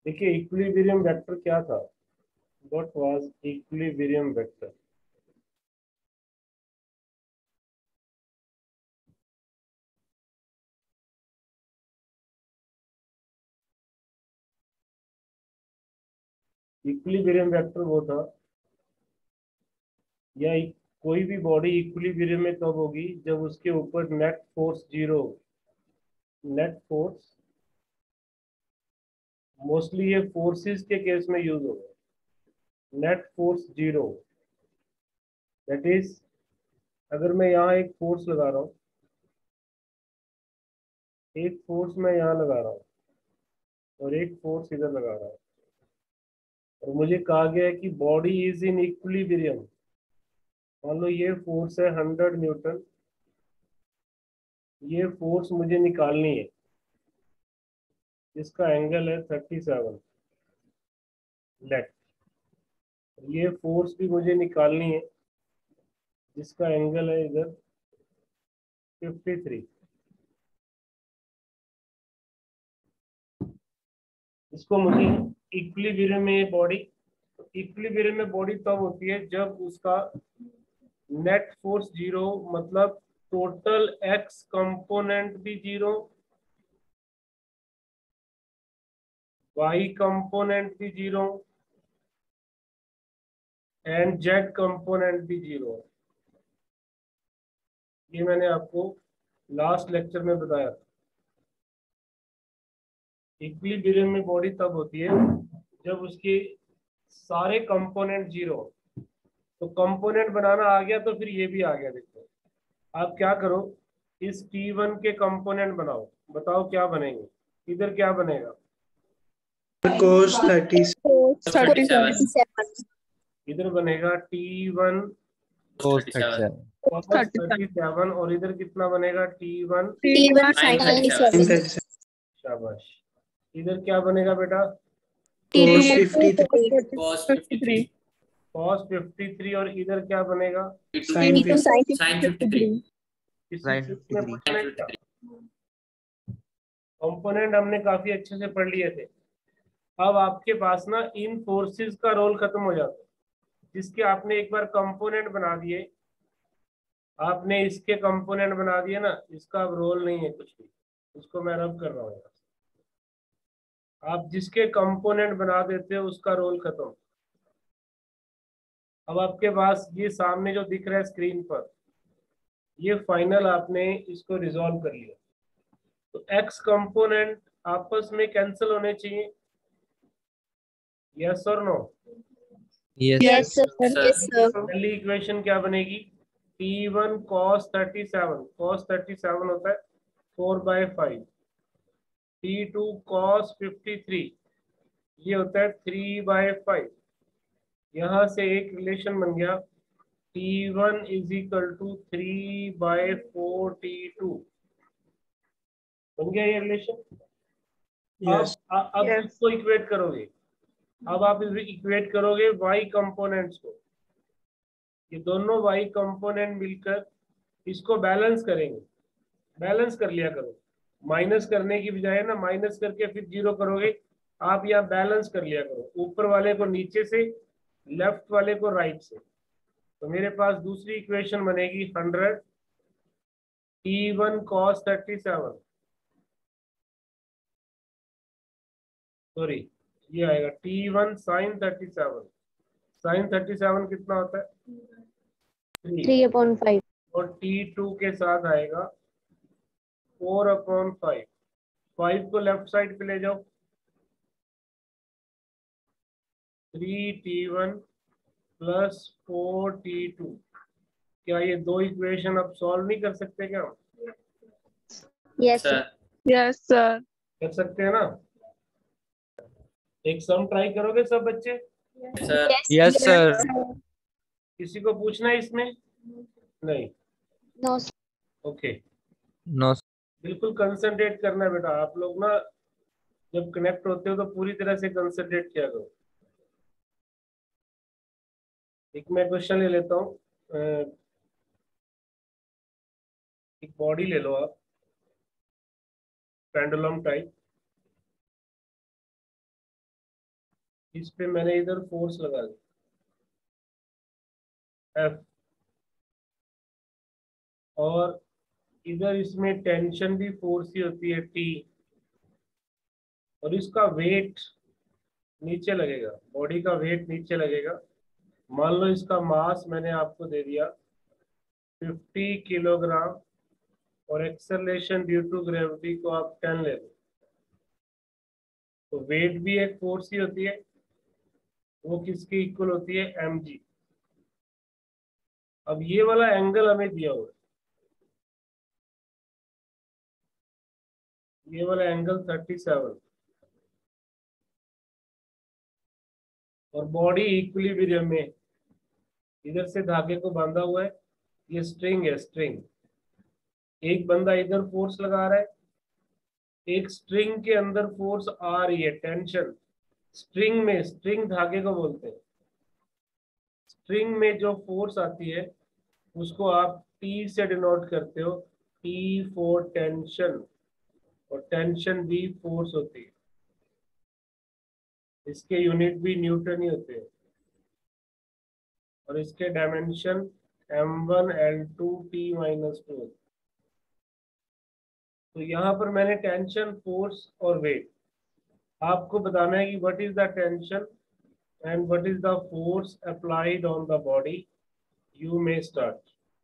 देखिए equilibrium vector क्या था, what was equilibrium vector. Equilibrium vector वो था, या कोई भी बॉडी इक्विलिब्रियम में तब होगी जब उसके ऊपर net force zero. Net force mostly ये फोर्सेस के केस में यूज होगा। Net force zero, that is अगर मैं यहाँ एक फोर्स लगा रहा हूँ, एक फोर्स मैं यहाँ लगा रहा हूँ और एक फोर्स इधर लगा रहा हूँ, और मुझे कहा गया है कि बॉडी इज इन इक्विलिब्रियम। मान लो ये फोर्स है 100 न्यूटन, ये फोर्स मुझे निकालनी है, इसका एंगल है 37 लेट। ये फोर्स भी मुझे निकालनी है, जिसका एंगल है इधर 53। इसको मुझे इक्विलिब्रियम में बॉडी, इक्विलिब्रियम में बॉडी तब होती है जब उसका नेट फोर्स जीरो, मतलब टोटल एक्स कंपोनेंट भी जीरो, वाई कंपोनेंट भी जीरो एंड जेड कंपोनेंट भी जीरो। ये मैंने आपको लास्ट लेक्चर में बताया था। इक्विलिब्रियम में बॉडी तब होती है जब उसके सारे कंपोनेंट जीरो। तो कंपोनेंट बनाना आ गया तो फिर ये भी आ गया। देखो आप क्या करो, इस T1 के कंपोनेंट बनाओ, बताओ क्या बनेंगे। इधर क्या बनेगा, cos 30 37 इधर बनेगा T1 cos 37 cos 37, और इधर कितना बनेगा T1 T1 sin 37 शाबाश। इधर क्या बनेगा बेटा, cos 53 cos 53 cos 53, और इधर क्या बनेगा, sin 53 sin 53 sin 53 कंपोनेंट हमने काफी अच्छे से पढ़ लिए थे। अब आपके पास ना इन फोर्सेस का रोल खत्म हो जाता है। जिसके आपने एक बार कंपोनेंट बना दिए, आपने इसके कंपोनेंट बना दिए ना, इसका अब रोल नहीं है कुछ भी। इसको मैं रब कर रहा हूँ। आप जिसके कंपोनेंट बना देते हो उसका रोल खत्म। अब आपके पास ये सामने जो दिख रहा है स्क्रीन पर, ये फाइनल आपने इसको रिजॉल्व कर लिया। तो एक्स कंपोनेंट आपस में कैंसिल होने चाहिए, यस और नो। yes sir पहली इक्वेशन क्या बनेगी, T1 cos 37, cos 37 होता है 4/5, T2 cos 53 ये होता है 3/5। यहाँ से एक रिलेशन बन गया, T1 is equal to 3/4 T2, बन गया ये रिलेशन। yes अब इसको इक्वेट करोगे, अब आप इक्वेट करोगे y कंपोनेंट्स को। ये दोनों y कंपोनेंट मिलकर इसको बैलेंस करेंगे। बैलेंस कर लिया करो, माइनस करने की बजाय ना, माइनस करके फिर जीरो करोगे। आप यहाँ बैलेंस कर लिया करो, ऊपर वाले को नीचे से, लेफ्ट वाले को राइट से। तो मेरे पास दूसरी इक्वेशन बनेगी 100 T1 cos 37, सॉरी ये आएगा T1 sin 37। sin 37 कितना होता है 3/5 और T2 के साथ आएगा 4/5। 5 को लेफ्ट साइड पे ले जाओ, 3T1 प्लस 4T2। क्या ये दो इक्वेशन अब सॉल्व नहीं कर सकते क्या, yes sir यस सर कर सकते हैं ना। एक सम ट्राई करोगे सब बच्चे, yes sir किसी को पूछना है इसमें, नहीं, no ओके। no बिल्कुल कंसंट्रेट करना है बेटा, आप लोग ना जब कनेक्ट होते हो तो पूरी तरह से कंसंट्रेट किया करो। एक मैं क्वेश्चन ले लेता हूँ, एक बॉडी ले लो आप, पेंडुलम टाइप। इस पे मैंने इधर फोर्स लगा दिया F, और इधर इसमें टेंशन भी फोर्स ही होती है T, और इसका वेट नीचे लगेगा, बॉडी का वेट नीचे लगेगा। मान लो इसका मास मैंने आपको दे दिया 50 किलोग्राम, और एक्सेलरेशन ड्यू टू ग्रेविटी को आप 10 ले लो, तो वेट भी एक फोर्स ही होती है, वो किसकी इक्वल होती है mg। अब ये वाला एंगल हमें दिया हुआ है, ये वाला एंगल 37, और बॉडी इक्विलिब्रियम में इधर से धागे को बांधा हुआ है, ये स्ट्रिंग है, स्ट्रिंग। एक बंदा इधर फोर्स लगा रहा है, एक स्ट्रिंग के अंदर फोर्स आ रही है, टेंशन स्ट्रिंग में, स्ट्रिंग धागे को बोलते हैं। स्ट्रिंग में जो फोर्स आती है उसको आप T से डिनोट करते हो, T फॉर टेंशन, और टेंशन भी फोर्स होती है, इसके यूनिट भी न्यूटन ही होते हैं, और इसके डायमेंशन m1 L2 T-2। तो यहाँ पर मैंने टेंशन, फोर्स और वेट, आपको बताना है कि what is the tension and what is the force applied on the body. You may start.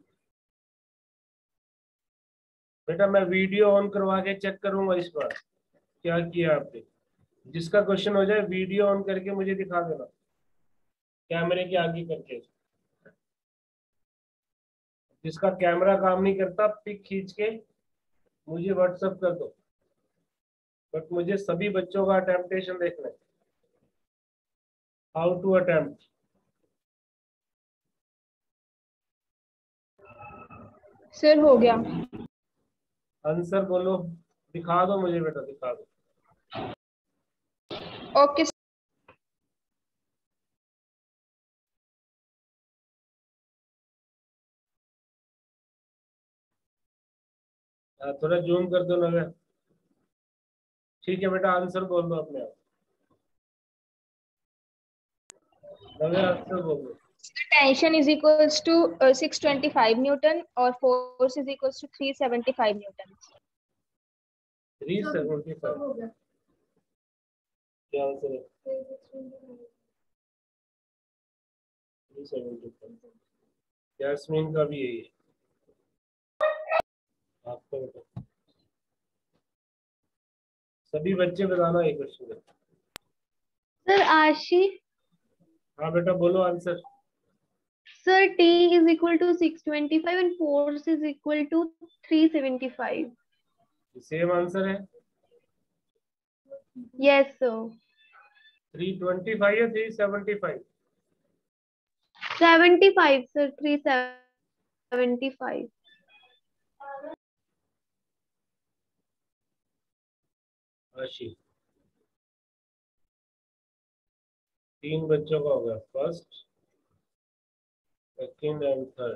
बेटा मैं वीडियो ऑन करवा के चेक करूंगा इस बार क्या किया आपने। जिसका क्वेश्चन हो जाए वीडियो ऑन करके मुझे दिखा देना, कैमरे के आगे करके। जिसका कैमरा काम नहीं करता पिक खींच के मुझे व्हाट्सएप कर दो, बट मुझे सभी बच्चों का अटेम्प्टेशन देखना है, हाउ टू अटेम्प्ट। सर हो गया। आंसर बोलो, दिखा दो मुझे बेटा, दिखा दो। ओके थोड़ा जूम कर दो नव्या। ठीक है बेटा, आंसर बोल दो अपने आप। नव्या आंसर बोल दो। Tension is equals to 625 newton और force is equals to 375 newton. 375 क्या आंसर है? 375 जैस्मीन का भी यही है। आपका बेटा सभी बच्चे बताना एक क्वेश्चन। सर आशी, हाँ बेटा बोलो answer. Sir T is equal to 625 and force is equal to 375. Same answer है। Yes sir. 325 या 375? 75 sir, 375. आशी, 3 बच्चों का होगा, फर्स्ट, सेकंड एंड थर्ड।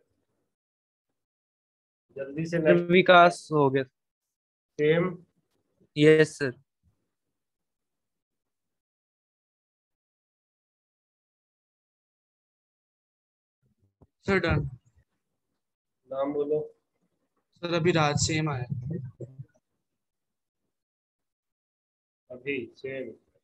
जल्दी से नेक्स्ट। विकास हो गया। Same. Yes sir. Sir done. नाम बोलो। सर अभी राज सेम आया। अभी सेम।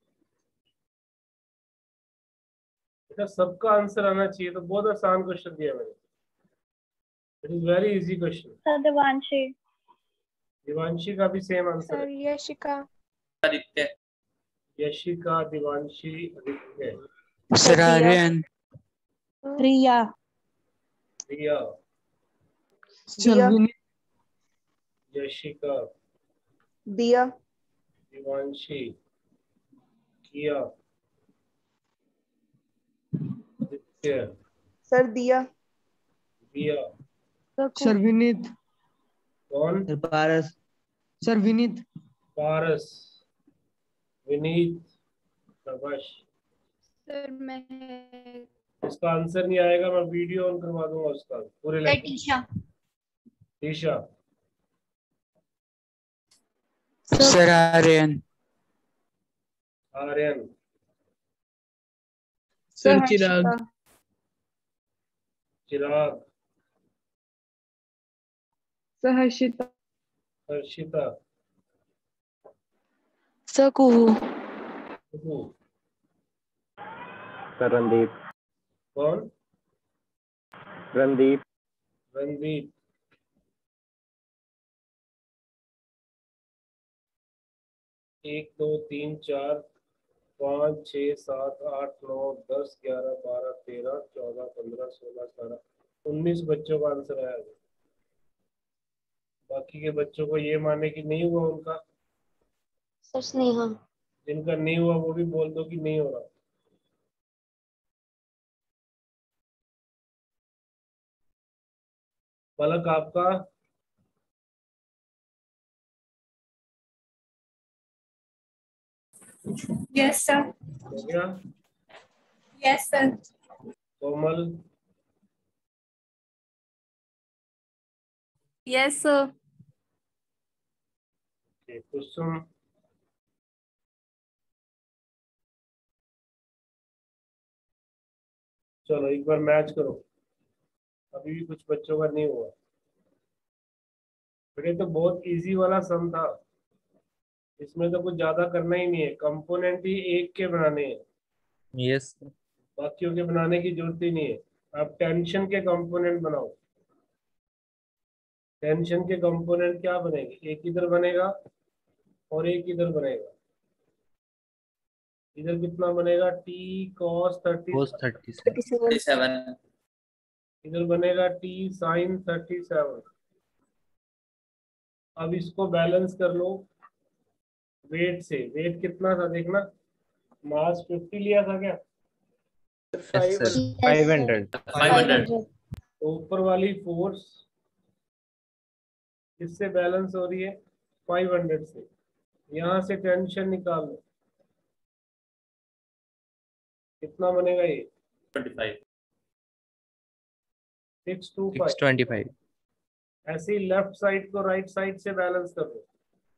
बेटा सबका आंसर आना चाहिए, तो बहुत आसान क्वेश्चन दिया मैंने। It is very easy question. Sir Devanshi. Divanshi का भी सेम आंसर सर है। यशिका। आदित्य। यशिका, दिवांशी, आदित्य, सर आर्यन। रिया। रिया, दिया। यशिका, दिया। दिवांशी, किया, आदित्य, सर दिया। दिया। सर विनीत। कौन? पारस। सर विनीत। पारस, विनीत, शाबाश। सर मैं इसका आंसर नहीं आएगा, मैं वीडियो ऑन करवा दूंगा उसका पूरे lecture. Tisha. Isha, sir Aryan. Aryan, sir Chirag. Chirag. Saharshita. Harshita. Sir Kuhu. Kuhu. Sir Randeep. कौन? रणदीप। रणदीप। 1 2 3 4 5 6 7 8 9 10 11 12 13 14 15 16 17 19 बच्चों का आंसर आया। बाकी के बच्चों को ये माने कि नहीं हुआ उनका। सर स्नेहा। जिनका नहीं हुआ वो भी बोल दो कि नहीं हो रहा। पलक आपका? Yes sir. हो गया? Yes sir. Komal? Yes sir. Kusum? चलो एक बार मैच करो। अभी भी कुछ बच्चों का नहीं हुआ। बेटे तो बहुत इजी वाला सम था, इसमें तो कुछ ज्यादा करना ही नहीं है। कंपोनेंट ही एक के बनाने हैं, यस बाकियों के बनाने की जरूरत ही नहीं है। आप टेंशन के कंपोनेंट बनाओ। टेंशन के कंपोनेंट क्या बनेंगे? एक इधर बनेगा और एक इधर बनेगा। इधर कितना बनेगा? T cos 30। 37। इधर बनेगा टी साइन 37। अब इसको बैलेंस कर लो वेट से। वेट कितना था देखना। मास 50 लिया था क्या? Yes sir. 500। 500। तो ऊपर वाली फोर्स किससे बैलेंस हो रही है? 500 से। यहाँ से टेंशन निकाल लो, कितना बनेगा ये? 25। 625। 625। ऐसे ही लेफ्ट साइड को राइट साइड से बैलेंस कर लो।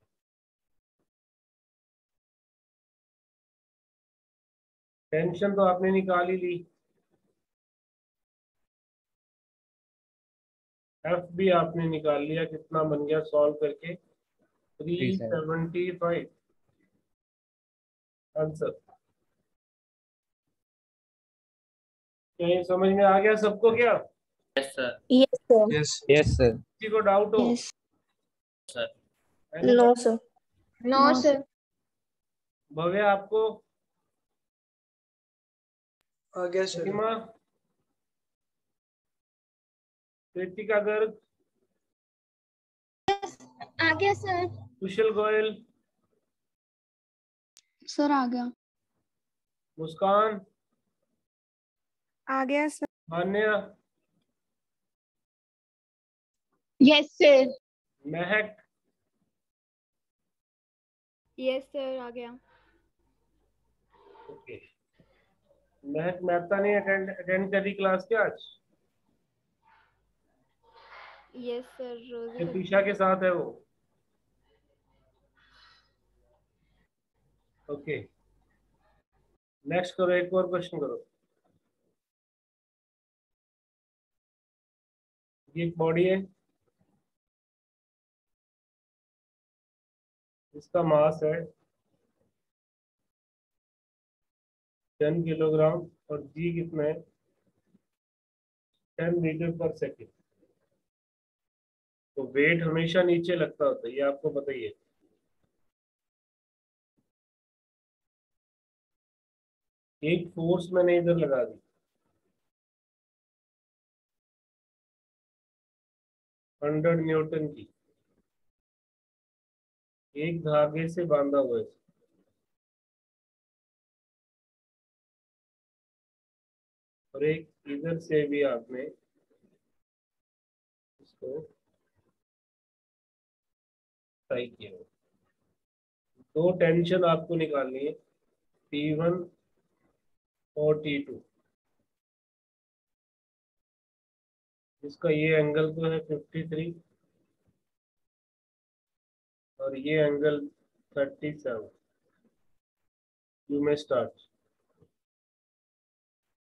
टेंशन तो आपने निकाल ही ली। एफ भी आपने निकाल लिया, कितना बन गया सॉल्व करके? 375 आंसर। क्या ये समझ में आ गया सबको क्या? Yes sir. Yes sir. Yes. Yes sir. किसी को डाउट हो? Sir. No sir. No sir. Bhavya आपको? आ गया सर। महिमा? कृतिका गर्ग? आ गया सर। कुशल गोयल? सर आ गया। मुस्कान? आ गया sir. Manya? Yes sir. Mahak? Yes sir आ गया। ओके। महक मेहता ने अटेंड करी क्लास क्या आज? यस सर रोज ये तीशा के साथ है वो? ओके। नेक्स्ट करो, एक और क्वेश्चन करो। ये एक बॉडी है, इसका मास है 10 किलोग्राम और जी कितना है? 10 मीटर पर सेकेंड। तो वेट हमेशा नीचे लगता होता है, ये आपको पता ही है। एक फोर्स मैंने इधर लगा दी 100 न्यूटन की, एक धागे से बांधा हुआ है। और एक इधर से भी आपने इसको टाई किया हुआ। दो टेंशन आपको निकालनी है, T1 और T2। इसका ये एंगल तो है 53 और ये angle 37। You may start.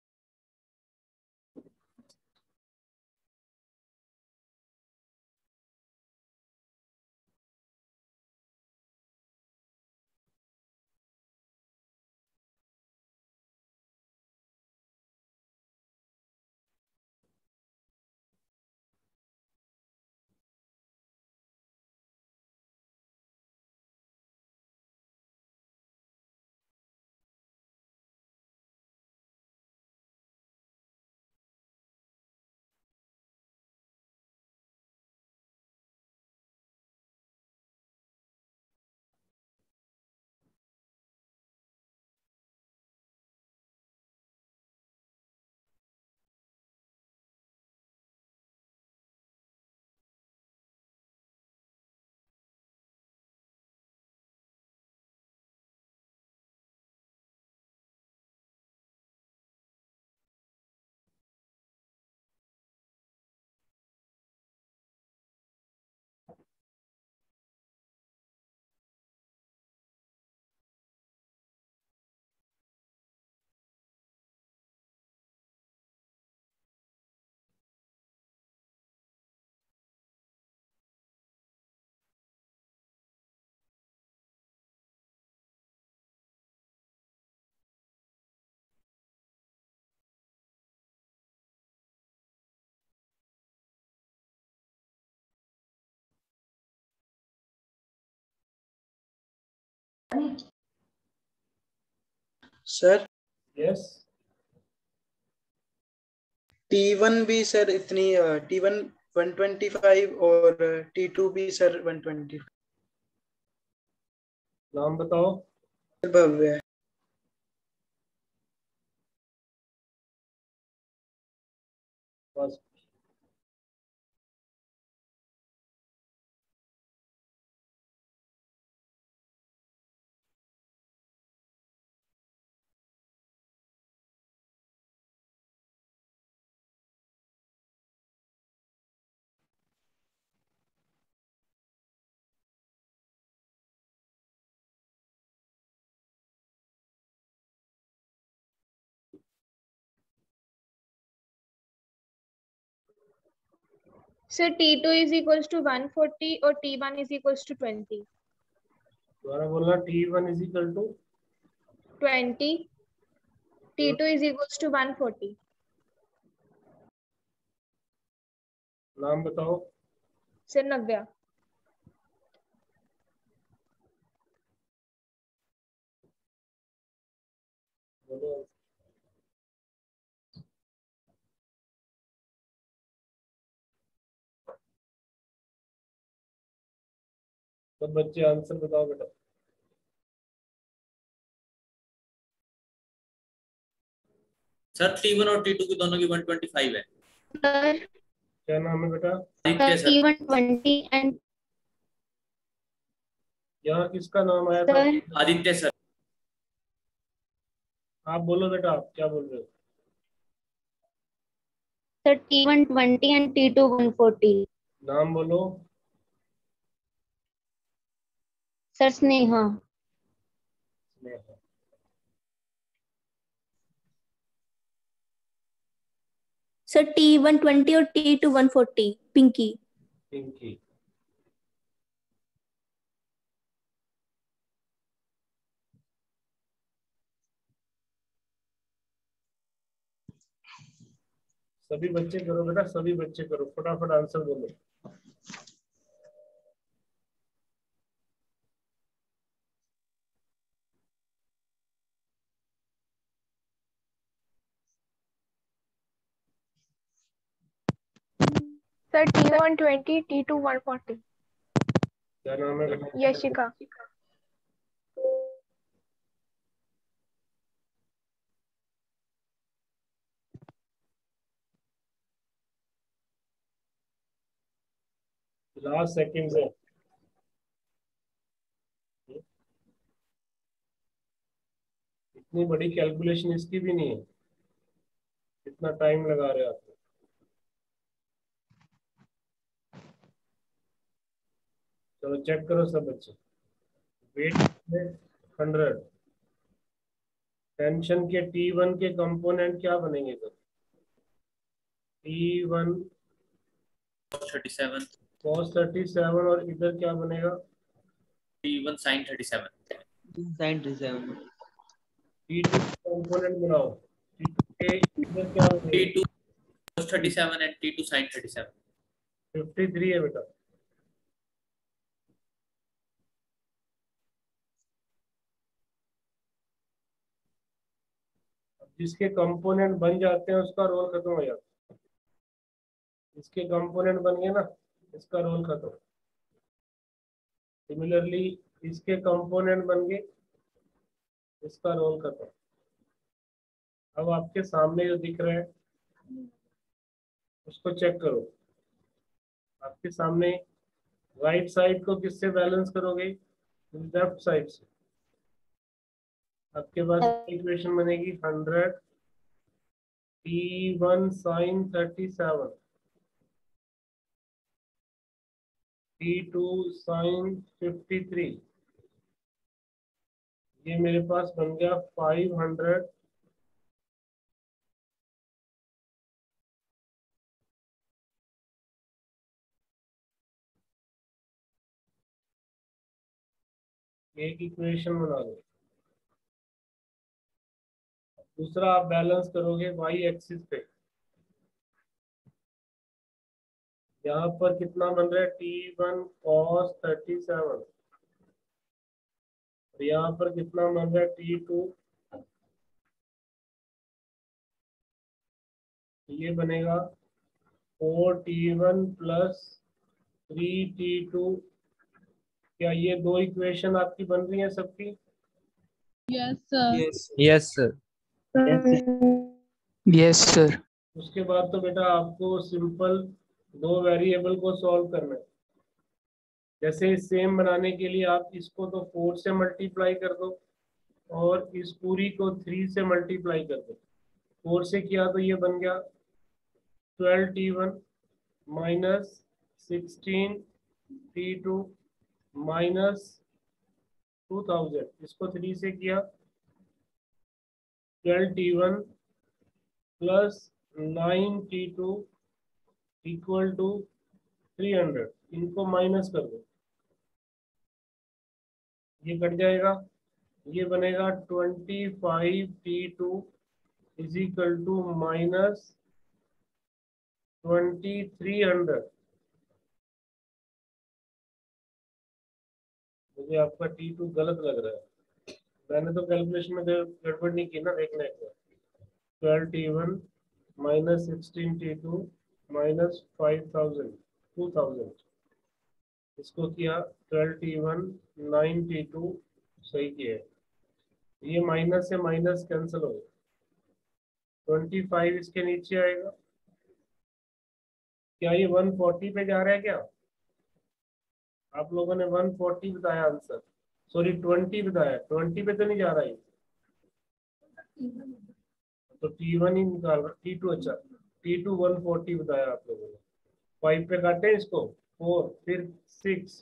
Sir yes T1 भी सर इतनी T1 125 और T2 भी सर 125। नाम बताओ। भव्य। बस sir T2 is equals to 140 और T1 is equals to 20. दोबारा बोलना। T1 is equal to 20. T2 is equals to 140. नाम बताओ। सर नव्या। बोलो। सब बच्चे आंसर बताओ बेटा। सर T1 और T2 की दोनों की 125 है। सर क्या नाम है बेटा? आदित्य सर। T120 and यहाँ किसका नाम आया था? Sir Aditya sir. आप बोलो बेटा, आप क्या बोल रहे हो? Sir T120 and T2 140. नाम बोलो। Sir Sneha. Sneha. Sir T120 और T2 140 पिंकी। पिंकी। सभी बच्चे करो बेटा, सभी बच्चे करो, फटाफट आंसर बोलो। Sir T120 T2 140. क्या नाम है बेटा? यशिका। लास्ट सेकंड है। इतनी बड़ी कैलकुलेशन इसकी भी नहीं है, इतना टाइम लगा रहे हो आप। चलो चेक करो सब बच्चे। वेट 100। टेंशन के T1 के कंपोनेंट क्या बनेंगे? तो T1 37 cos 37 और इधर क्या बनेगा? T1 sin 37 T2 कंपोनेंट बनाओ। T2 के इधर क्या बनेगा? T2 cos 37 and T2 sin 37 53 है बेटा। जिसके कंपोनेंट बन जाते हैं उसका रोल खत्म हो जाता है। इसके कंपोनेंट बन गए ना, इसका रोल खत्म। सिमिलरली इसके कंपोनेंट बन गए, इसका रोल खत्म। अब आपके सामने जो दिख रहा है उसको चेक करो। आपके सामने राइट साइड को किससे बैलेंस करोगे? लेफ्ट साइड से। आपके पास इक्वेशन बनेगी 100 T1 sin 37 T2 sin 53। ये मेरे पास बन गया 500 एक इक्वेशन बना दो। दूसरा आप बैलेंस करोगे वाई एक्सिस पे। यहाँ पर कितना बन रहा है? T1 cos 37 और यहाँ पर कितना बन रहा है? T2 ये बनेगा 4t1 प्लस 3t2। क्या ये दो इक्वेशन आपकी बन रही है सबकी? Yes, sir. Yes, sir. Yes sir. उसके बाद तो बेटा आपको सिंपल दो वेरिएबल को सॉल्व करना है। जैसे सेम बनाने के लिए आप इसको तो 4 से मल्टीप्लाई कर दो और इस पूरी को 3 से मल्टीप्लाई कर दो। 4 से किया तो ये बन गया 12t1 माइनस 16t2 माइनस 2000। इसको 3 से किया 12t1 plus 9t2 equal to 300। इनको माइनस कर दो, ये कट जाएगा, ये बनेगा 25t2 is equal to minus 2300। मुझे आपका t2 गलत लग रहा है, मैंने तो कैलकुलेशन में गड़बड़ नहीं की ना, देखना एक बार। 12t1 minus 16t2 minus 2000। इसको किया 12t1 9t2, सही किया। ये माइनस से माइनस कैंसिल हो गया, 25 इसके नीचे आएगा। क्या ये 140 पे जा रहा है क्या? आप लोगों ने 140 बताया आंसर, सॉरी 20 बताया, 20 पे तो नहीं जा रहा है। तो t1 ही निकाल रहा, t2 अच्छा, t2 140 बताया आप लोगों ने। 5 पे काटे इसको, 4 फिर 6।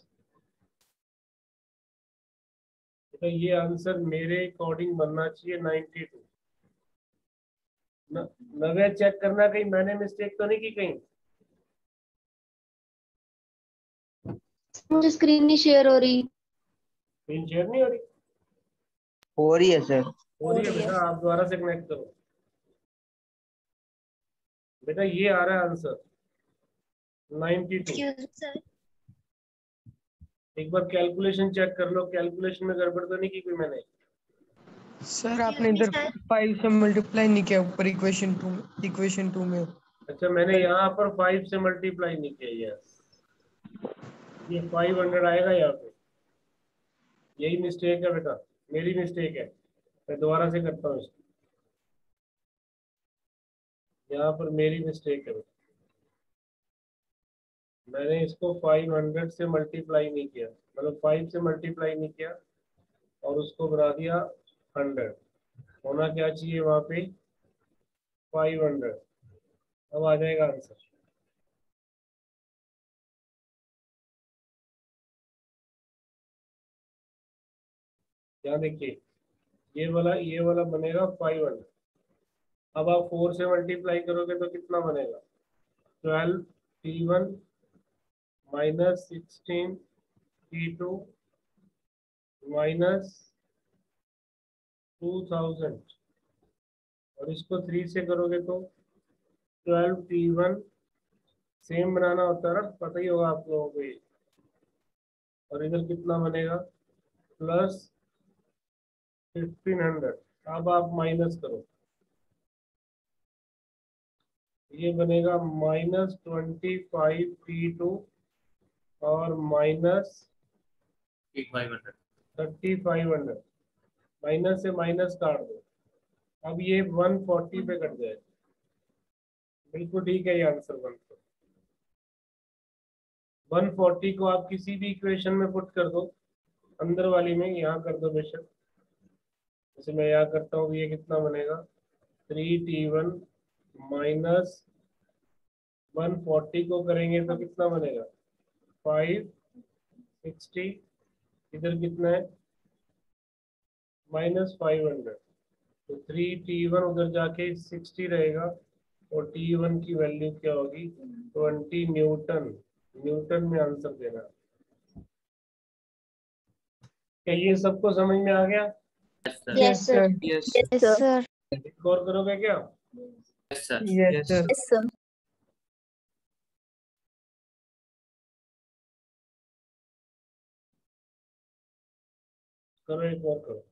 तो ये आंसर मेरे अकॉर्डिंग बनना चाहिए 92। नवे चेक करना कहीं मैंने मिस्टेक तो नहीं की कहीं। मुझे स्क्रीन नहीं शेयर हो रही। स्क्रीन शेयर नहीं हो रही? हो रही है सर। हो रही है बेटा, आप दोबारा से कनेक्ट करो। बेटा ये आ रहा है आंसर 92। एक बार कैलकुलेशन चेक कर लो, कैलकुलेशन में गड़बड़ तो नहीं की कोई मैंने? सर आपने इधर 5 से मल्टीप्लाई नहीं किया ऊपर इक्वेशन टू में। अच्छा, मैंने यहाँ पर 5 से मल्टीप्लाई नहीं किया। ये 500 आएगा यहाँ पे, यही मिस्टेक है बेटा, मेरी मिस्टेक है। मैं दोबारा से करता हूँ इसको, यहाँ पर मेरी मिस्टेक है बेटा, मैंने इसको 500 से मल्टीप्लाई नहीं किया, मतलब 5 से मल्टीप्लाई नहीं किया और उसको बना दिया 100। होना क्या चाहिए वहाँ पे 500। अब आ जाएगा आंसर। यहाँ देखिए, ये वाला बनेगा 500। अब आप 4 से मल्टीप्लाई करोगे तो कितना बनेगा 12t1 माइनस 16t2 माइनस 2000। और इसको 3 से करोगे तो 12t1, सेम बनाना होता है ना, पता ही होगा आप लोगों को ये। और इधर कितना बनेगा प्लस 1500। अब आप माइनस करो, ये बनेगा माइनस 25t2 और माइनस 3500। माइनस से माइनस काट दो, अब ये 140 पे कट जाए। बिल्कुल ठीक है ये आंसर 140 को आप किसी भी इक्वेशन में पुट कर दो, अंदर वाली में यहाँ कर दो बेशक। जैसे मैं यहाँ करता हूँ, ये कितना बनेगा 3t1 माइनस 140 को करेंगे तो कितना बनेगा 560। इधर कितना है माइनस 500। तो 3t1 उधर जाके 60 रहेगा और t1 की वैल्यू क्या होगी 20 न्यूटन। न्यूटन में आंसर देना। क्या ये सबको समझ में आ गया? Yes sir. Yes, sir. एक और करोगे क्या? Yes sir. Yes, sir. करो, एक और करो।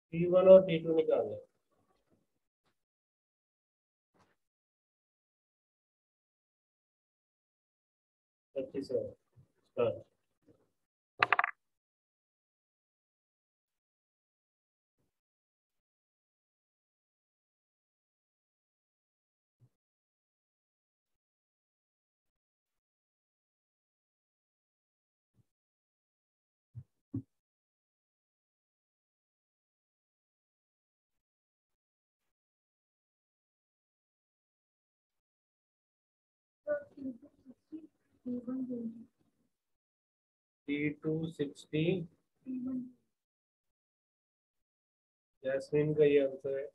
T1 और T2 निकालना है। स्टार्ट। T2 60, जैस्मिन का ये आंसर है।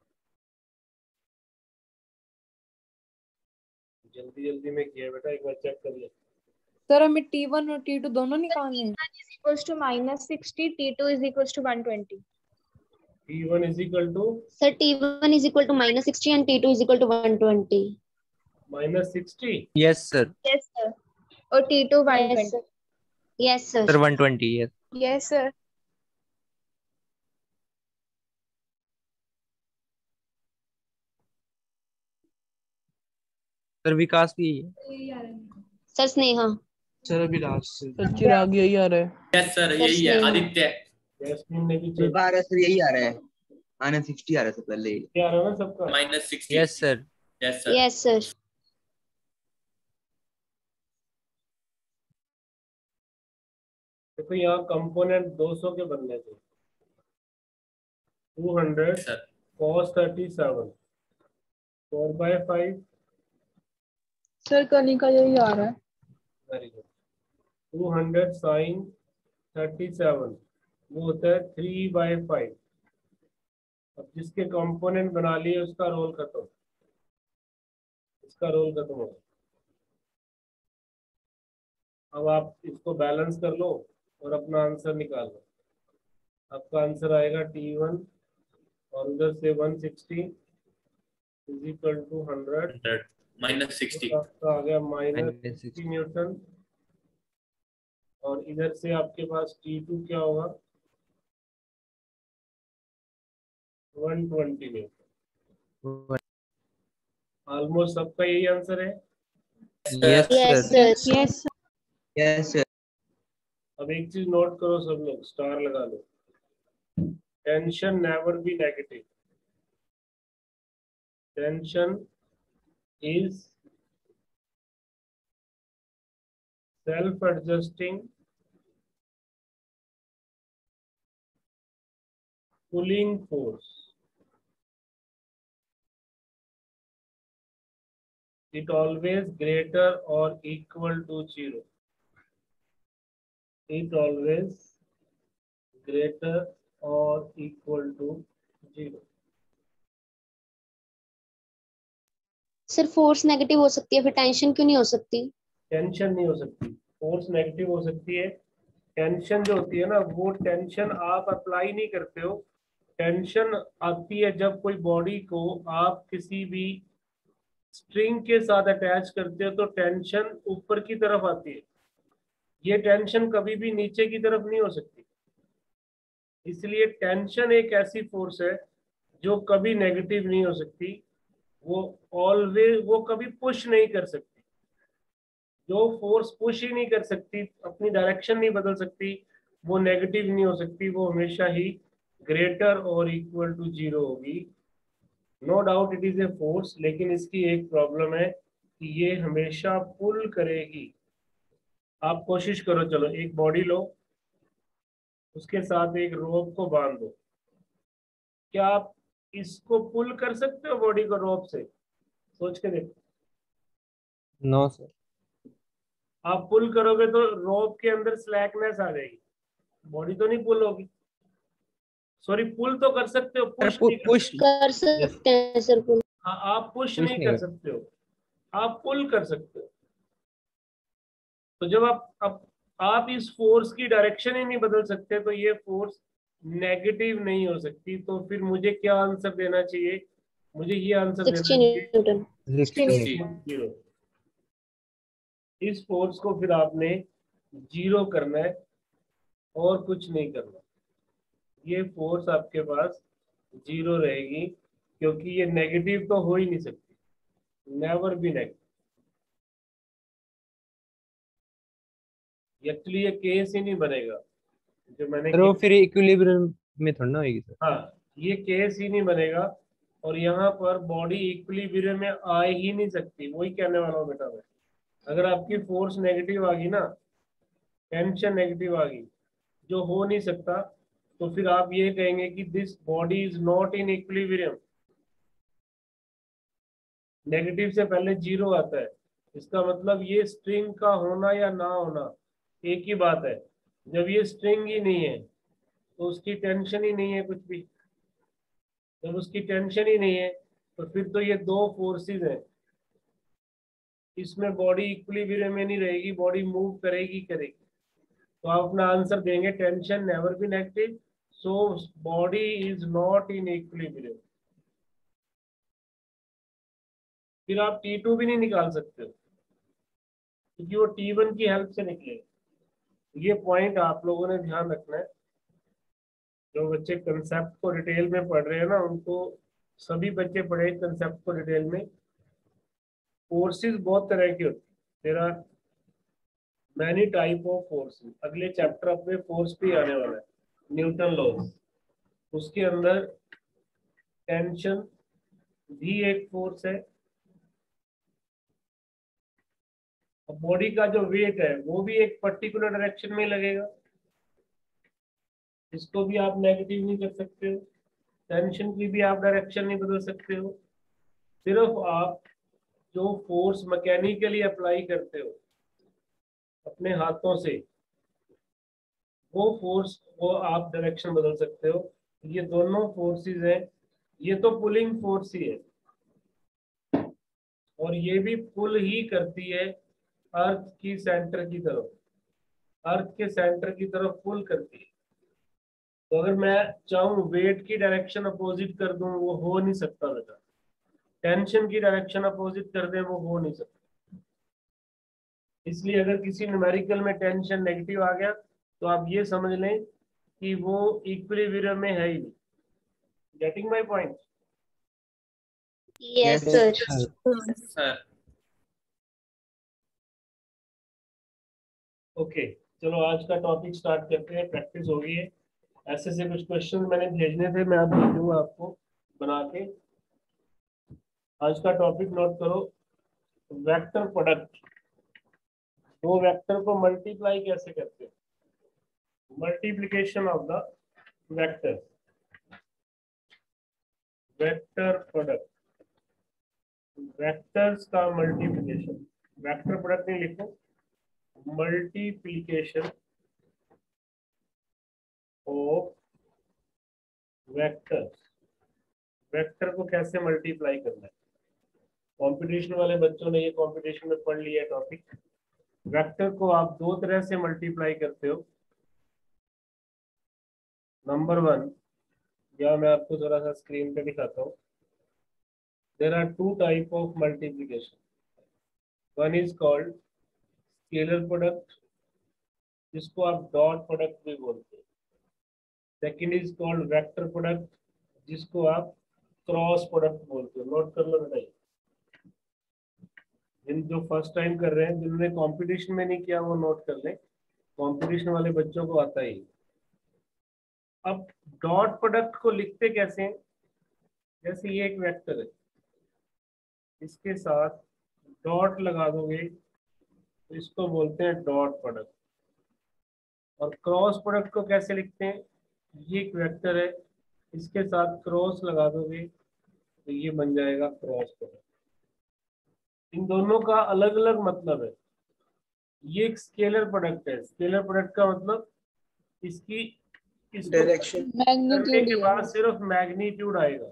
जल्दी जल्दी में किया बेटा, एक बार चेक कर ले। सर हमें T1 और T2 दोनों निकालने हैं। T1 is equals to -60, T2 is equals to 120. T1 is equal to Sir, T1 is equal to -60 and T2 is equal to 120. -60। Yes, sir. Yes, sir. Or T2 Yes, 120. sir. Yes, sir. Sir, 120. Yes. Yes, sir. Sir, विकास भी Sir, Sneha. Sir अभी last से sir Chirag यही आ रहा है। Yes sir, Sir, यही है Sneha. Aditya. Jasmine ने भी चेक आ रहा है सर, यही आ रहा है, -60 आ रहा है सर पहले ही। किया रहा है ना सबका। -60। Yes, sir. Yes sir. Yes, sir. देखो यहाँ कंपोनेंट 200 के बनने थे। 200 सर cos 37 4/5। सर कल का यही आ रहा है। Very good. 200 sin 37 वो होता है 3/5। अब जिसके कंपोनेंट बना लिए उसका रोल खत्म, इसका रोल खत्म हो। अब आप इसको बैलेंस कर लो और अपना आंसर निकाल लो। आपका आंसर आएगा T1 और उधर से 160 इज इक्वल टू 100 -60। आपका आ गया -60 -60 न्यूटन। और इधर से आपके पास T2 क्या होगा, 120 न्यूटन। ऑलमोस्ट सबका यही आंसर है। Yes, Yes, sir. sir. Yes, sir. Yes sir. अब एक चीज नोट करो सब लोग, स्टार लगा लो। Tension never be negative. Tension is self adjusting pulling force. It always greater or equal to 0. It always greater or equal to 0. Sir force negative हो सकती है, फिर टेंशन क्यों नहीं हो सकती? टेंशन नहीं हो सकती, फोर्स नेगेटिव हो सकती है। टेंशन जो होती है ना, वो टेंशन आप अप्लाई नहीं करते हो। टेंशन आती है जब कोई बॉडी को आप किसी भी स्ट्रिंग के साथ अटैच करते हो तो टेंशन ऊपर की तरफ आती है। ये टेंशन कभी भी नीचे की तरफ नहीं हो सकती। इसलिए टेंशन एक ऐसी फोर्स है जो कभी नेगेटिव नहीं हो सकती। वो कभी पुश नहीं कर सकती। जो फोर्स पुश ही नहीं कर सकती, अपनी डायरेक्शन नहीं बदल सकती, वो नेगेटिव नहीं हो सकती। वो हमेशा ही ग्रेटर और इक्वल टू 0 होगी। No doubt it is a force, लेकिन इसकी एक प्रॉब्लम है कि ये हमेशा पुल करेगी। आप कोशिश करो, चलो एक बॉडी लो, उसके साथ एक रोप को बांध दो। क्या आप इसको पुल कर सकते हो बॉडी को रोप से? सोच के देखो। No, sir. आप पुल करोगे तो रोप के अंदर स्लैकनेस आ जाएगी, बॉडी तो नहीं पुल होगी। सॉरी, पुल तो कर सकते हो, पुश नहीं कर Push. सकते। कर सकते हैं सर पुल। हाँ, आप पुश Push नहीं नहीं कर कर सकते हो, आप पुल कर सकते हो। तो जब आप इस फोर्स की डायरेक्शन ही नहीं बदल सकते तो ये फोर्स नेगेटिव नहीं हो सकती। तो फिर मुझे क्या आंसर देना चाहिए? मुझे ये आंसर देना 60 चाहिए न्यूटन। 60. 0। इस फोर्स को फिर आपने 0 करना है और कुछ नहीं करना। ये फोर्स आपके पास 0 रहेगी, क्योंकि ये नेगेटिव तो हो ही नहीं सकती, नेवर बी नेगेटिव। एक्चुअली ये केस ही नहीं बनेगा जो मैंने सर वो फिर इक्विलिब्रियम में थोड़ा ना होगी सर। हाँ, ये केस ही नहीं बनेगा, और यहाँ पर बॉडी इक्विलिब्रियम में आ ही नहीं सकती। वही कहने वाला हूँ बेटा मैं, अगर आपकी फोर्स नेगेटिव आ गई ना, टेंशन नेगेटिव आ गई, जो हो नहीं सकता, तो फिर आप ये कहेंगे कि this body is not in equilibrium. Negative से पहले 0 आता है, इसका मतलब ये स्ट्रिंग का होना या ना होना एक ही बात है। जब ये स्ट्रिंग ही नहीं है तो उसकी टेंशन ही नहीं है कुछ भी। जब उसकी टेंशन ही नहीं है तो फिर तो ये दो फोर्सेस हैं, इसमें बॉडी इक्विलिब्रियम में नहीं रहेगी, बॉडी मूव करेगी। तो आप अपना आंसर देंगे tension never be negative, so body is not in equilibrium. फिर आप T2 भी नहीं निकाल सकते हो, क्योंकि वो T1 की हेल्प से निकले। ये पॉइंट आप लोगों ने ध्यान रखना है। जो बच्चे कंसेप्ट को डिटेल में पढ़ रहे हैं ना, उनको, सभी बच्चे पढ़े कंसेप्ट को डिटेल में। फोर्सेस बहुत तरह की होती है, there are many type of forces. अगले चैप्टर अपने फोर्स पे आने वाला है, न्यूटन लॉज। उसके अंदर टेंशन भी एक फोर्स है, बॉडी का जो वेट है वो भी एक पर्टिकुलर डायरेक्शन में लगेगा, इसको भी आप नेगेटिव नहीं कर सकते हो। टेंशन की भी आप डायरेक्शन नहीं बदल सकते हो। सिर्फ आप जो फोर्स मैकेनिकली अप्लाई करते हो अपने हाथों से, वो फोर्स को आप डायरेक्शन बदल सकते हो। ये दोनों फोर्सेस हैं। ये तो पुलिंग फोर्स ही है, और ये भी पुल ही करती है अर्थ की सेंटर की तरफ, अर्थ के सेंटर की तरफ पुल करती है। तो अगर मैं चाहूँ वेट की डायरेक्शन अपोजिट कर दूं, वो हो नहीं सकता बेटा। टेंशन की डायरेक्शन अपोजिट कर दें, वो हो नहीं सकता। इसलिए अगर किसी न्यूमेरिकल में टेंशन नेगेटिव आ गया तो आप ये समझ लें कि वो इक्विलिब्रियम में है ही नहीं। Getting my point? Yes sir. Sir okay, चलो आज का टॉपिक स्टार्ट करते हैं। प्रैक्टिस हो गई है। ऐसे से कुछ क्वेश्चन मैंने भेजने थे, मैं आप भेजूंगा आपको बना के। आज का टॉपिक नोट करो, वेक्टर प्रोडक्ट। दो वेक्टर को मल्टीप्लाई कैसे करते हैं, multiplication of the vector, vector product, vectors का मल्टीप्लिकेशन। वेक्टर प्रोडक्ट नहीं लिखो, मल्टीप्लिकेशन ऑफ वेक्टर्स। वेक्टर को कैसे मल्टीप्लाई करना है, कंपटीशन वाले बच्चों ने ये कंपटीशन में पढ़ लिया टॉपिक। वेक्टर को आप दो तरह से मल्टीप्लाई करते हो। नंबर 1, या मैं आपको थोड़ा सा स्क्रीन पे दिखाता हूँ। There are 2 type of multiplication. One is called scalar product, जिसको आप डॉट प्रोडक्ट भी बोलते हैं। Second is called vector product, जिसको आप क्रॉस प्रोडक्ट बोलते हो। नोट कर लो बेटा। जिन जो फर्स्ट टाइम कर रहे हैं, जिन्होंने कंपटीशन में नहीं किया, वो नोट कर लें, कंपटीशन वाले बच्चों को आता ही। अब डॉट प्रोडक्ट को लिखते कैसे हैं, जैसे ये एक वेक्टर है, इसके साथ डॉट लगा दोगे तो इसको बोलते हैं डॉट प्रोडक्ट। और क्रॉस प्रोडक्ट को कैसे लिखते हैं, ये एक वेक्टर है, इसके साथ क्रॉस लगा दोगे तो ये बन जाएगा क्रॉस प्रोडक्ट। इन दोनों का अलग अलग मतलब है। ये एक स्केलर प्रोडक्ट है। स्केलर प्रोडक्ट का मतलब इसकी डायरेक्शन करने के बाद सिर्फ मैग्नीट्यूड आएगा।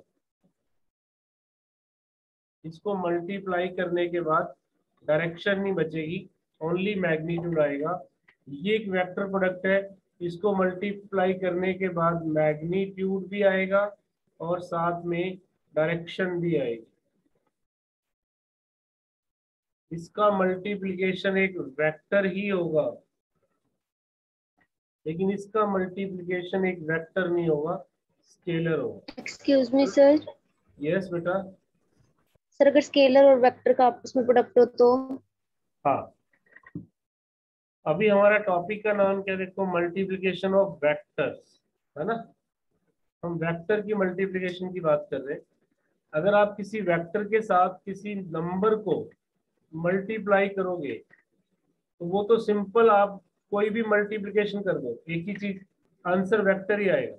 इसको मल्टीप्लाई करने के बाद डायरेक्शन नहीं बचेगी, ओनली मैग्नीट्यूड आएगा। ये एक वेक्टर प्रोडक्ट है, इसको मल्टीप्लाई करने के बाद मैग्नीट्यूड भी आएगा और साथ में डायरेक्शन भी आएगी। इसका मल्टीप्लिकेशन एक वेक्टर ही होगा। लेकिन इसका मल्टीप्लिकेशन एक वेक्टर नहीं होगा, स्केलर होगा। Excuse me sir. यस बेटा। सर अगर स्केलर और वेक्टर का आपस में प्रोडक्ट हो तो? हाँ, अभी हमारा टॉपिक का नाम क्या देखो, मल्टीप्लिकेशन ऑफ वेक्टर्स, है ना। हम वेक्टर की मल्टीप्लिकेशन की बात कर रहे हैं। अगर आप किसी वेक्टर के साथ किसी नंबर को मल्टीप्लाई करोगे तो वो तो सिंपल, आप कोई भी मल्टीप्लिकेशन कर दो, एक ही चीज, आंसर वेक्टर ही आएगा।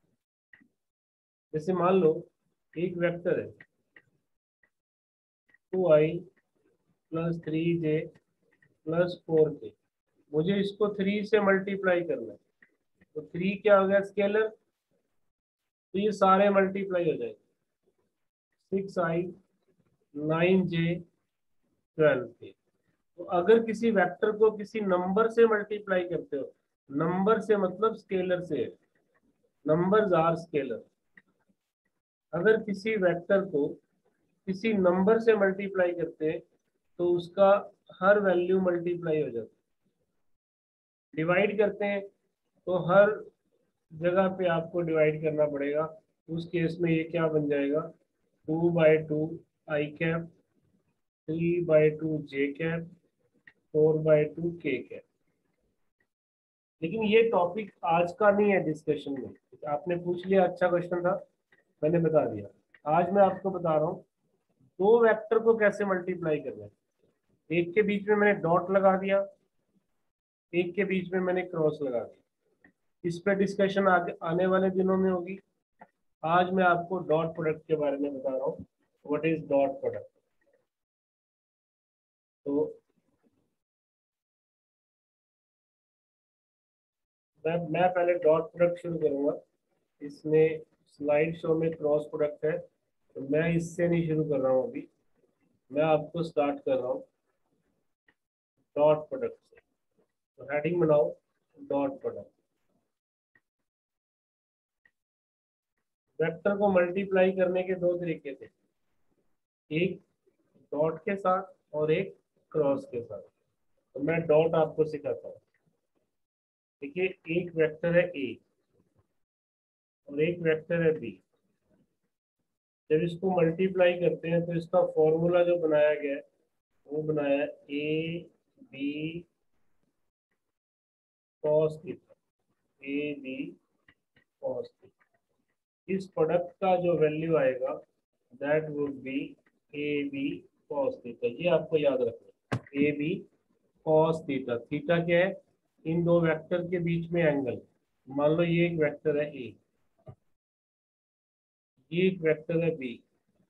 जैसे मान लो एक वेक्टर है 2i + 3j + 4k, मुझे इसको 3 से मल्टीप्लाई करना है, तो 3 क्या हो गया, स्केलर, तो ये सारे मल्टीप्लाई हो जाएंगे, 6i 9j 12k। तो अगर किसी वेक्टर को किसी नंबर से मल्टीप्लाई करते हो, नंबर से मतलब स्केलर से, नंबर्स आर स्केलर। अगर किसी वेक्टर को किसी नंबर से मल्टीप्लाई करते हैं तो उसका हर वैल्यू मल्टीप्लाई हो जाता है। डिवाइड करते हैं तो हर जगह पे आपको डिवाइड करना पड़ेगा। उस केस में ये क्या बन जाएगा, 2/2 i cap, 3/2 j cap, 4/2 k cap. लेकिन ये टॉपिक आज का नहीं है डिस्कशन में। आपने पूछ लिया, अच्छा क्वेश्चन था, मैंने बता दिया। आज मैं आपको बता रहा हूँ दो वेक्टर को कैसे मल्टीप्लाई करना है। एक के बीच में मैंने डॉट लगा दिया, एक के बीच में मैंने क्रॉस लगा दिया। इस पे डिस्कशन आने वाले दिनों में होगी। आज मैं आपको डॉट प्रोडक्ट के बारे में बता रहा हूँ, व्हाट इज डॉट प्रोडक्ट। तो मैं पहले डॉट प्रोडक्ट शुरू करूंगा। इसमें स्लाइड शो में क्रॉस प्रोडक्ट है, तो मैं इससे नहीं शुरू कर रहा हूँ अभी, मैं आपको स्टार्ट कर रहा हूँ डॉट प्रोडक्ट से। तो हेडिंग बनाओ डॉट प्रोडक्ट। वेक्टर को मल्टीप्लाई करने के दो तरीके थे, एक डॉट के साथ और एक क्रॉस के साथ। तो मैं डॉट आपको सिखाता हूँ। देखिए, एक वेक्टर है ए और एक वेक्टर है बी। जब इसको मल्टीप्लाई करते हैं तो इसका फॉर्मूला जो बनाया गया है वो बनाया A B cos theta, A B cos theta. इस प्रोडक्ट का जो वैल्यू आएगा that would be A B cos theta. ये आपको याद रखना, A B cos theta. Theta क्या है, इन दो वेक्टर के बीच में एंगल। मान लो ये एक वेक्टर है ए, ये एक वेक्टर है बी।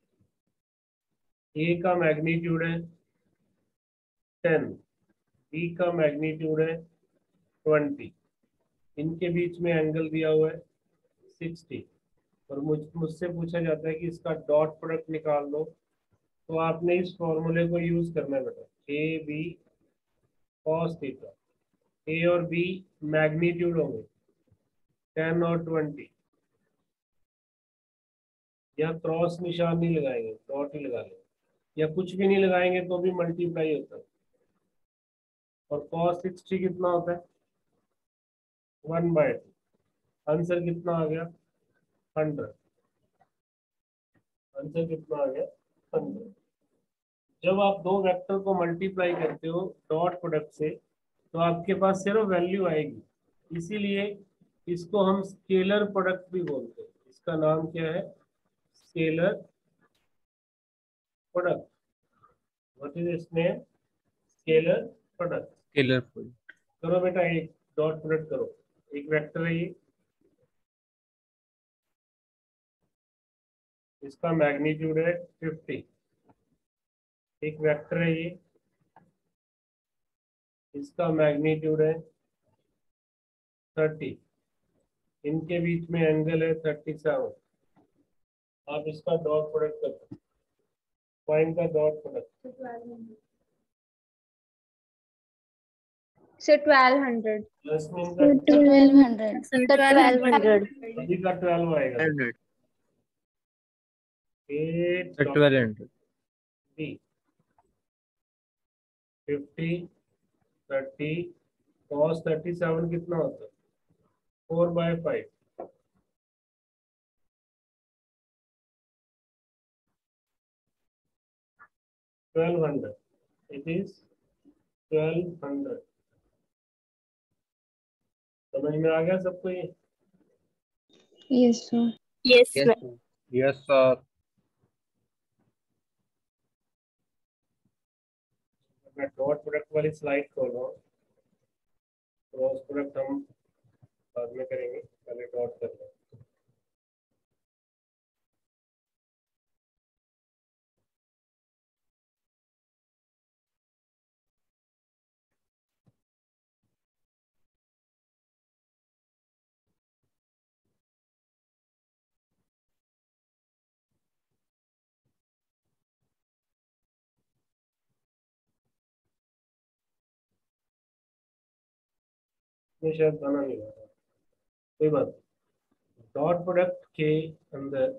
ए का मैग्नीट्यूड है 10, बी का मैग्नीट्यूड है 20। इनके बीच में एंगल दिया हुआ है 60 और मुझसे पूछा जाता है कि इसका डॉट प्रोडक्ट निकाल दो। तो आपने इस फॉर्मूले को यूज करना है बेटा, A B cos theta. A और बी मैग्नीट्यूड होंगे 10 और 20। या क्रॉस निशान नहीं लगाएंगे, डॉट ही लगा लेंगे, या कुछ भी नहीं लगाएंगे तो भी मल्टीप्लाई होता है। और कॉस 60 कितना होता है, 1/2। आंसर कितना आ गया, 100। आंसर कितना आ गया, 100। जब आप दो वेक्टर को मल्टीप्लाई करते हो डॉट प्रोडक्ट से तो आपके पास सिर्फ वैल्यू आएगी, इसीलिए इसको हम स्केलर प्रोडक्ट भी बोलते हैं। इसका नाम क्या है, scalar product. What is its name, scalar product. Scalar product. करो बेटा, एक डॉट प्रोडक्ट करो। एक वेक्टर है ये, इसका मैग्नीट्यूड है 50। एक वेक्टर है ये, इसका मैग्नीट्यूड है 30। इनके बीच में एंगल है 37। आप इसका डॉट प्रोडक्ट करते, पॉइंट का डॉट प्रोडक्ट। सर 1200। प्लस में इनका 1200 सभी का 12 आएगा। 1200 बी 50 30 cos 37 कितना होता है, 4/5. $1200. It is 1200. समझ में आ गया सबको ये? Yes, sir. Yes, Yes, sir. sir. Yes, sir. मैं डॉट प्रोडक्ट वाली स्लाइड खोल रहा हूँ, क्रॉस प्रोडक्ट हम बाद में करेंगे, पहले डॉट कर लें। इसमें शायद बना नहीं रहा, कोई बात नहीं। डॉट प्रोडक्ट के अंदर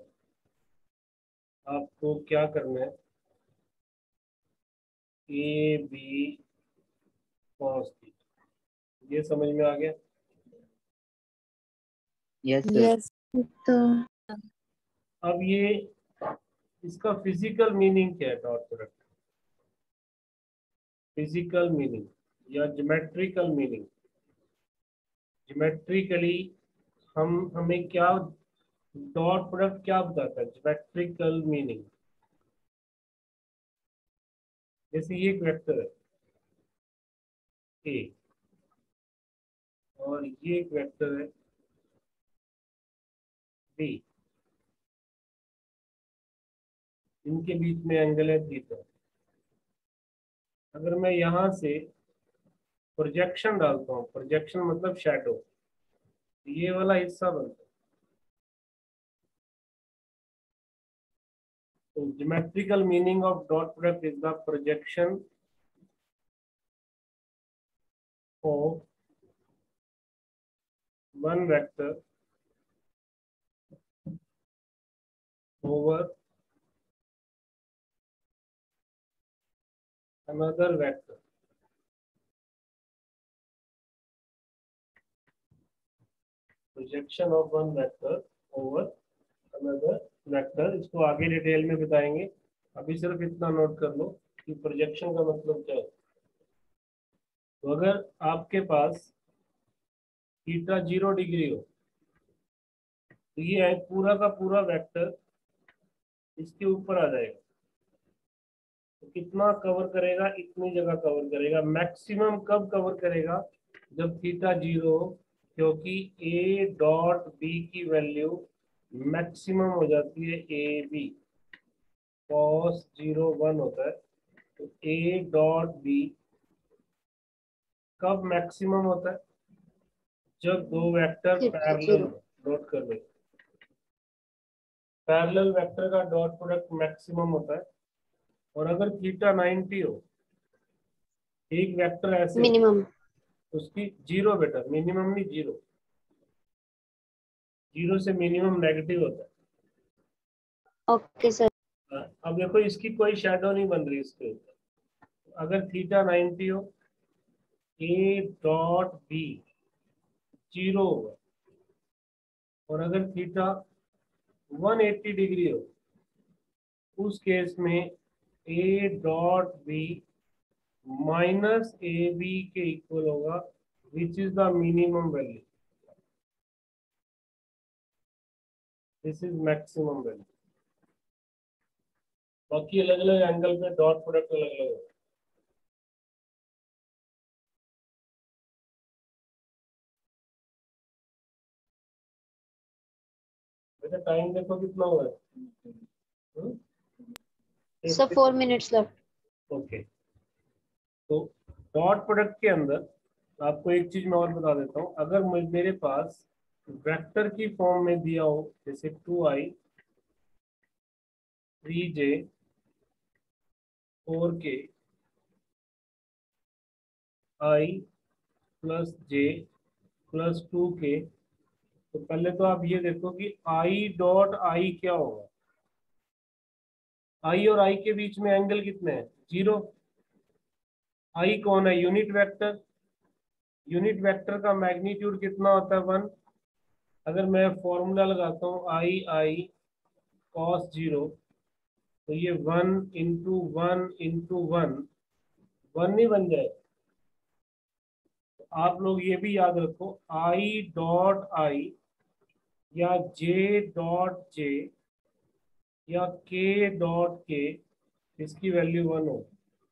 आपको क्या करना है, ए बी कॉस थीटा, ये समझ में आ गया? Yes, sir. Yes. तो अब ये इसका फिजिकल मीनिंग क्या है? डॉट प्रोडक्ट फिजिकल मीनिंग या ज्योमेट्रिकल मीनिंग। ज्योमेट्रिकली हमें क्या डॉट प्रोडक्ट क्या बताता है? Geometrical meaning. जैसे ये एक वेक्टर है ए और ये एक वेक्टर है बी, इनके बीच में एंगल है थीटा। अगर मैं यहाँ से प्रोजेक्शन डालता हूँ, प्रोजेक्शन मतलब शैडो, ये वाला हिस्सा बनता है। तो geometrical meaning of dot product is the projection of one vector over another vector. Projection of one vector over another vector. इसको आगे डिटेल में बताएंगे, अभी सिर्फ इतना नोट कर लो कि प्रोजेक्शन का मतलब क्या है। तो अगर आपके पास थीटा 0 डिग्री हो तो ये है पूरा का पूरा वेक्टर इसके ऊपर आ जाएगा। तो कितना कवर करेगा? इतनी जगह कवर करेगा। मैक्सिमम कब कवर करेगा? जब थीटा 0 हो, क्योंकि ए डॉट बी की वैल्यू मैक्सिमम हो जाती है ए बी, cos 0 1 होता है। तो ए डॉट बी कब मैक्सिमम होता है? जब दो वेक्टर पैरेलल। नोट कर लो, पैरेलल वेक्टर का डॉट प्रोडक्ट मैक्सिमम होता है। और अगर थीटा 90 हो, एक वेक्टर ऐसे मिनिमम। उसकी 0 बेटा, मिनिमम नहीं, 0। 0 से मिनिमम नेगेटिव होता है। Okay sir. अब देखो इसकी कोई शैडो नहीं बन रही इसके ऊपर। अगर थीटा 90 हो, ए डॉट बी 0 होगा। और अगर थीटा 180 डिग्री हो, उस केस में A dot B minus A B के इक्वल होगा, which is the minimum value. This is maximum value. बाकी अलग अलग एंगल पे डॉट प्रोडक्ट अलग अलग होगा। वैसे टाइम देखो कितना हुआ है। Sir 4 minutes left। ओके, तो डॉट प्रोडक्ट के अंदर आपको एक चीज मैं और बता देता हूँ। अगर मेरे पास वेक्टर की फॉर्म में दिया हो, जैसे 2i 3j 4k i plus j plus 2k, तो पहले तो आप ये देखो कि i डॉट i क्या होगा। i और i के बीच में एंगल कितने हैं? 0। i कौन है? Unit vector. यूनिट वेक्टर का मैग्नीट्यूड कितना होता है? 1। अगर मैं फॉर्मूला लगाता हूँ आई cos 0, तो ये 1 इंटू 1 नहीं बन जाए। तो आप लोग ये भी याद रखो, आई डॉट आई या जे डॉट जे या के डॉट के, इसकी वैल्यू 1 हो।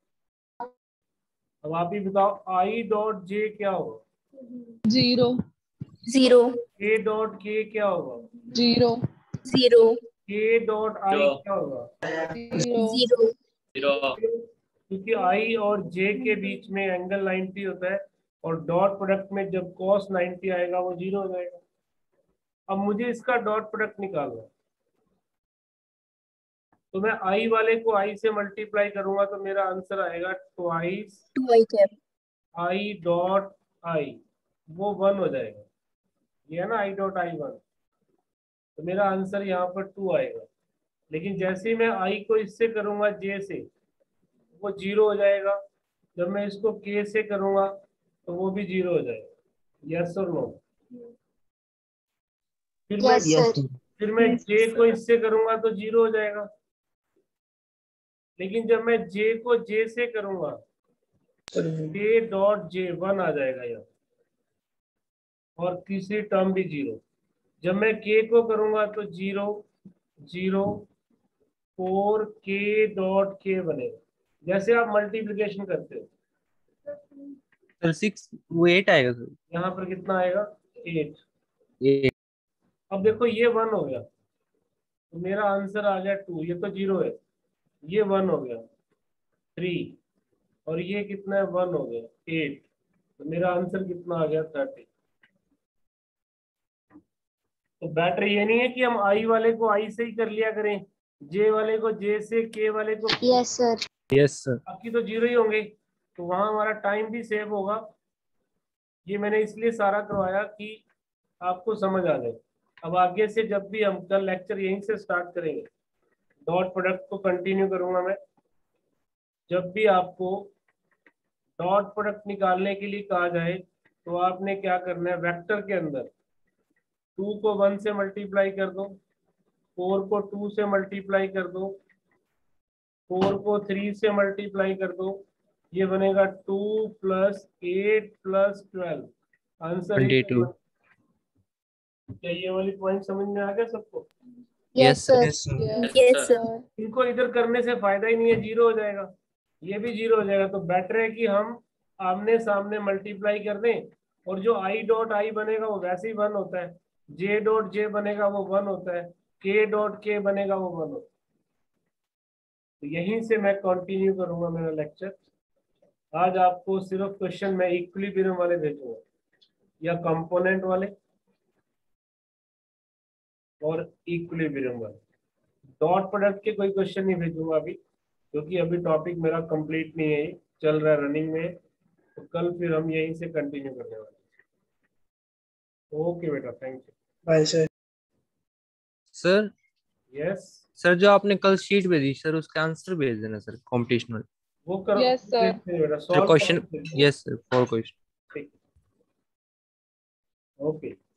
अब आप ही बताओ आई डॉट जे क्या होगा, 0 के डॉट के क्या होगा, 0 के डॉट आई क्या होगा, 0 क्योंकि आई और जे के बीच में एंगल 90 होता है और डॉट प्रोडक्ट में जब cos 90 आएगा वो 0 हो जाएगा। अब मुझे इसका डॉट प्रोडक्ट निकालना है, तो मैं आई वाले को आई से मल्टीप्लाई करूंगा तो मेरा आंसर आएगा ट्वाइस आई डॉट आई, वो 1 हो जाएगा। ये है ना आई डॉट आई 1, तो मेरा आंसर यहाँ पर 2 आएगा। लेकिन जैसे ही मैं आई को इससे करूंगा जे से, वो 0 हो जाएगा। जब मैं इसको के से करूंगा तो वो भी 0 हो जाएगा। यस और नो? फिर मैं जे को इससे करूंगा तो 0 हो जाएगा। लेकिन जब मैं जे को जे से करूंगा, के डॉट जे 1 आ जाएगा यहाँ, और तीसरी टर्म भी 0। जब मैं के को करूंगा तो 0 0 4 के डॉट के बनेगा। जैसे आप मल्टीप्लिकेशन करते हो, सर 6 वो 8 आएगा सर। यहाँ पर कितना आएगा, 8। ये अब देखो ये 1 हो गया, तो मेरा आंसर आ गया 2। ये तो 0 है, ये 1 हो गया 3, और ये कितना है, 1 हो गया 8। तो मेरा आंसर कितना आ गया, 30। तो बेटर ये नहीं है कि हम आई वाले को आई से ही कर लिया करें, जे वाले को जे से, के वाले को। Yes sir. बाकी तो 0 ही होंगे, तो वहां हमारा टाइम भी सेव होगा। ये मैंने इसलिए सारा करवाया कि आपको समझ आ जाए। अब आगे से जब भी हम कल लेक्चर यहीं से स्टार्ट करेंगे, डॉट प्रोडक्ट को कंटिन्यू करूंगा मैं। जब भी आपको डॉट प्रोडक्ट निकालने के लिए कहा जाए तो आपने क्या करना है, वेक्टर के अंदर 2 को 1 से मल्टीप्लाई कर दो, 4 को 2 से मल्टीप्लाई कर दो, 4 को 3 से मल्टीप्लाई कर दो, ये बनेगा 2 + 8 + 12, आंसर 22। क्या ये वाली पॉइंट समझ में आ गया सबको? Yes sir. Yes sir. इनको इधर करने से फायदा ही नहीं है, 0 हो जाएगा, ये भी 0 हो जाएगा। तो बेटर है कि हम आमने सामने मल्टीप्लाई कर दें, और जो आई डॉट आई बनेगा वो वैसे ही 1 होता है, जे डॉट जे बनेगा वो 1 होता है, के डॉट के बनेगा वो 1 होता है। तो यहीं से मैं कंटिन्यू करूंगा मेरा लेक्चर। आज आपको सिर्फ क्वेश्चन मैं इक्विलिब्रियम वाले भेजूंगा या कंपोनेंट वाले और इक्विलिब्रियम वाले। डॉट प्रोडक्ट के कोई क्वेश्चन नहीं भेजूंगा अभी, क्योंकि अभी टॉपिक मेरा कंप्लीट नहीं है, चल रहा है, रनिंग में। तो कल फिर हम यहीं से कंटिन्यू करने वाले हैं। ओके बेटा, thank you. Bye sir. Sir yes sir जो आपने कल शीट भेजी सर, उसका आंसर भेज देना सर, कॉम्पिटिशनल। वो करो। Yes, sir. बेटा sir solve question, yes sir, 4 question. Okay.